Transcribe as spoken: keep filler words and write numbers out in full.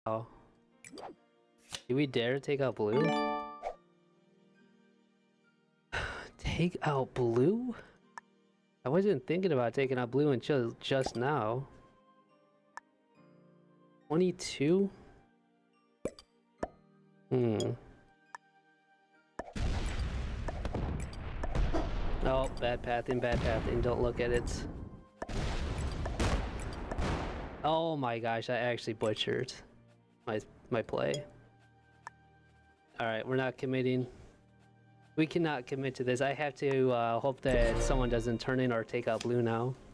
Oh. Do we dare take out blue? Take out blue? I wasn't thinking about taking out blue until just now. twenty-two? Hmm. Oh, bad pathing, bad pathing. Don't look at it. Oh my gosh, I actually butchered my my play. Alright, we're not committing. We cannot commit to this. I have to uh, hope that someone doesn't turn in or take out blue now.